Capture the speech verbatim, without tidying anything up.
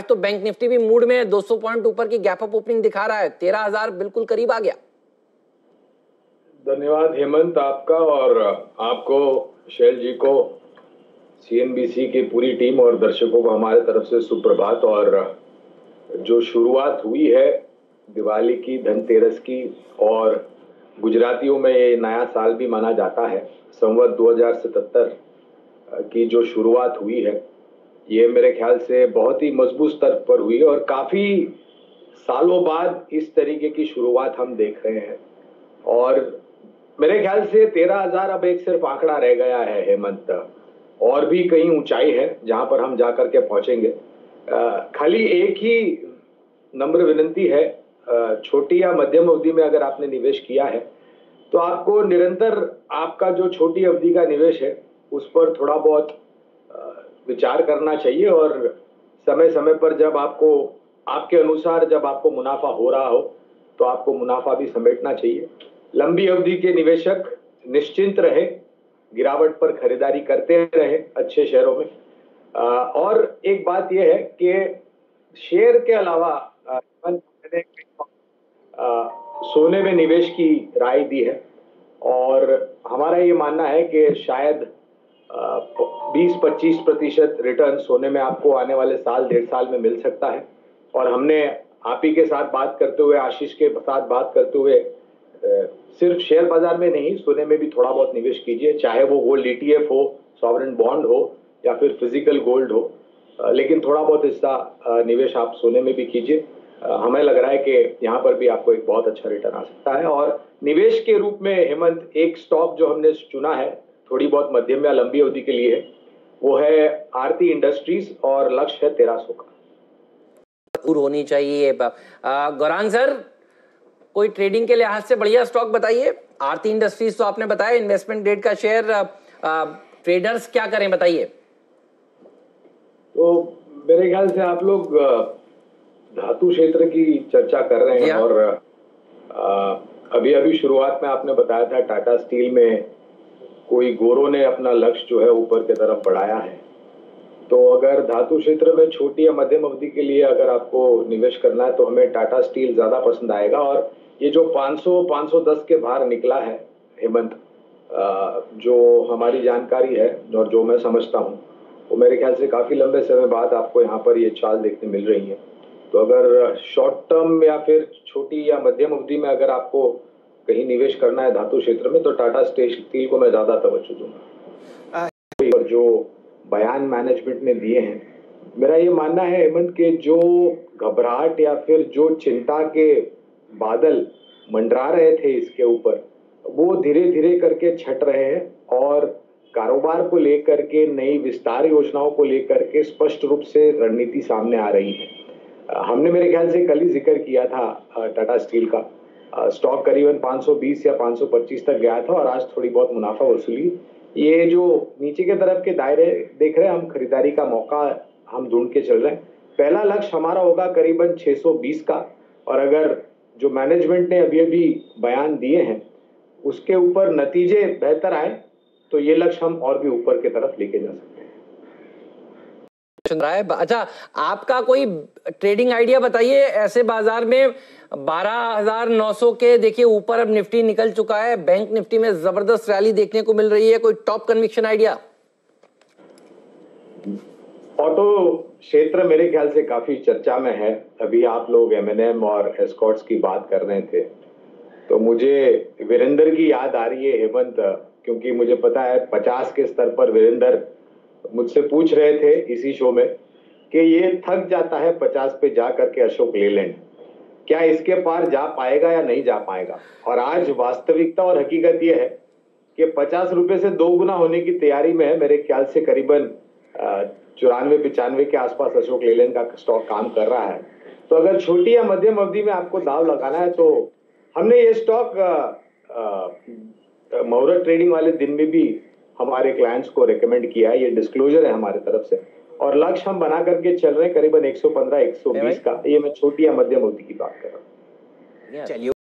तो bank Nifty भी mood में दो सौ पॉइंट ऊपर की गैप अप ओपनिंग दिखा रहा है, तेरह हजार बिल्कुल करीब आ गया। धन्यवाद हेमंत आपका, और आपको, शैल जी को, सीएनबीसी की पूरी टीम और दर्शकों को हमारे तरफ से सुप्रभात। और जो शुरुआत हुई है दिवाली की, धनतेरस की, और गुजरातियों में ये नया साल भी माना जाता है, संवत दो हज़ार सतहत्तर की जो शुरुआत हुई है, ये मेरे ख्याल से बहुत ही मजबूत स्तर पर हुई है और काफी सालों बाद इस तरीके की शुरुआत हम देख रहे हैं। और मेरे ख्याल से तेरह हजार अब एक सिर्फ आंकड़ा रह गया है हेमंत, और भी कई ऊंचाई है जहां पर हम जाकर के पहुंचेंगे। खाली एक ही नम्र विनंती है, छोटी या मध्यम अवधि में अगर आपने निवेश किया है तो आपको निरंतर आपका जो छोटी अवधि का निवेश है उस पर थोड़ा बहुत विचार करना चाहिए, और समय समय पर जब आपको आपके अनुसार जब आपको मुनाफा हो रहा हो तो आपको मुनाफा भी समेटना चाहिए। लंबी अवधि के निवेशक निश्चिंत रहे, गिरावट पर खरीदारी करते रहे अच्छे शेयरों में। और एक बात यह है कि शेयर के अलावा मैंने सोने में निवेश की राय दी है, और हमारा ये मानना है कि शायद बीस पच्चीस प्रतिशत रिटर्न सोने में आपको आने वाले साल डेढ़ साल में मिल सकता है। और हमने आप ही के साथ बात करते हुए, आशीष के साथ बात करते हुए, सिर्फ शेयर बाजार में नहीं, सोने में भी थोड़ा बहुत निवेश कीजिए, चाहे वो गोल्ड ईटीएफ हो, सॉवरेन बॉन्ड हो, या फिर फिजिकल गोल्ड हो, लेकिन थोड़ा बहुत हिस्सा निवेश आप सोने में भी कीजिए। हमें लग रहा है कि यहाँ पर भी आपको एक बहुत अच्छा रिटर्न आ सकता है। और निवेश के रूप में हेमंत एक स्टॉक जो हमने चुना है थोड़ी बहुत मध्यम या लंबी अवधि के लिए, वो है आरती इंडस्ट्रीज, और लक्ष्य है तेरह सौ का। पूरी होनी चाहिए। गौरांग सर, कोई ट्रेडिंग के लिहाज से बढ़िया स्टॉक बताइए। आरती इंडस्ट्रीज तो आपने बताया इन्वेस्टमेंट ग्रेड का शेयर, ट्रेडर्स क्या करें बताइए। तो मेरे ख्याल से आप लोग धातु क्षेत्र की चर्चा कर रहे हैं, और आ, अभी अभी शुरुआत में आपने बताया था टाटा स्टील में कोई गोरों ने अपना लक्ष्य जो है ऊपर की तरफ बढ़ाया है। तो अगर धातु क्षेत्र में छोटी या मध्यम अवधि के लिए अगर आपको निवेश करना है तो हमें टाटा स्टील ज्यादा पसंद आएगा। और ये जो पाँच सौ पाँच सौ दस के बाहर निकला है हेमंत, जो हमारी जानकारी है और जो मैं समझता हूँ, वो मेरे ख्याल से काफी लंबे समय बाद आपको यहाँ पर ये चाल देखने मिल रही है। तो अगर शॉर्ट टर्म या फिर छोटी या मध्यम अवधि में अगर आपको कहीं निवेश करना है धातु क्षेत्र में, तो टाटा स्टील को मैं ज्यादा तवज्जो दूंगा। और जो बयान मैनेजमेंट ने दिए हैं, मेरा ये मानना है हेमंत के जो घबराहट या फिर जो चिंता के बादल मंडरा रहे थे इसके ऊपर, वो धीरे धीरे करके छट रहे हैं, और कारोबार को लेकर के, नई विस्तार योजनाओं को लेकर के स्पष्ट रूप से रणनीति सामने आ रही है। हमने मेरे ख्याल से कल ही जिक्र किया था टाटा स्टील का, स्टॉक करीबन पाँच सौ बीस या पाँच सौ पच्चीस तक गया था, और आज थोड़ी बहुत मुनाफा वसूली। ये जो नीचे के तरफ के दायरे देख रहे हैं हम, खरीदारी का मौका हम ढूंढ के चल रहे हैं। पहला लक्ष्य हमारा होगा करीबन छह सौ बीस का, और अगर जो मैनेजमेंट ने अभी अभी बयान दिए हैं उसके ऊपर नतीजे बेहतर आए तो ये लक्ष्य हम और भी ऊपर की तरफ लेके जा सकते हैं। अच्छा, आपका कोई ट्रेडिंग आइडिया बताइए। ऐसे बाजार में बारह हजार नौ सौ के देखिए ऊपर अब निफ्टी निकल चुका है, बैंक निफ्टी में जबरदस्त रैली देखने को मिल रही है, कोई टॉप कन्विक्शन आइडिया? ऑटो क्षेत्र मेरे ख्याल से काफी चर्चा में है। अभी आप लोग एम एन एम और एस्कॉर्ट्स की बात कर रहे थे, तो मुझे वीरेंद्र की याद आ रही है हेमंत, क्योंकि मुझे पता है पचास के स्तर पर वीरेंद्र मुझसे पूछ रहे थे इसी शो में कि ये थक जाता है पचास पे जा करके अशोक लेलैंड, क्या इसके पार जा पाएगा या नहीं जा पाएगा। और आज वास्तविकता और हकीकत ये है कि पचास रुपए से दो गुना होने की तैयारी में है। मेरे ख्याल से करीबन चौरानवे पिचानवे के आसपास अशोक लेलैंड का स्टॉक काम कर रहा है। तो अगर छोटी या मध्यम अवधि में आपको दाव लगाना है तो हमने ये स्टॉक मुहूर्त ट्रेडिंग वाले दिन में भी हमारे क्लाइंट्स को रेकमेंड किया है, ये डिस्क्लोजर है हमारे तरफ से, और लक्ष्य हम बना करके चल रहे हैं करीबन एक सौ पंद्रह एक सौ बीस का। ये मैं छोटी या मध्यम अवधि की बात कर रहा हूँ। चलिए।